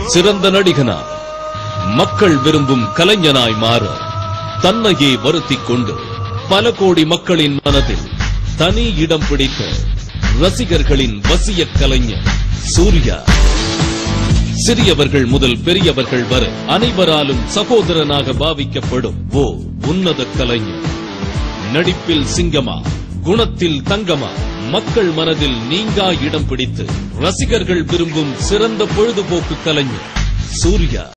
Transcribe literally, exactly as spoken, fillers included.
சிறந்த நடிகனாய் மக்கள் விரும்பும் கலைஞனாய் மாற தன்னையே வருத்திக் கொண்டு பல கோடி மக்களின் மனதில் தனி இடம் பிடித்த ரசிகர்களின் வசிய கலைஞர் சூர்யா. சிறியவர்கள் முதல் பெரியவர்கள் வரை அனைவராலும் சகோதரனாக பாவிக்கப்படும் ஓ உன்னத கலைஞர். நடிப்பில் சிங்கமா, குணத்தில் தங்கமா, மக்கள் மனதில் நீங்கா இடம் பிடித்து ரசிகர்கள் விரும்பும் சிறந்த பொழுதுபோக்கு கலைஞர் சூர்யா.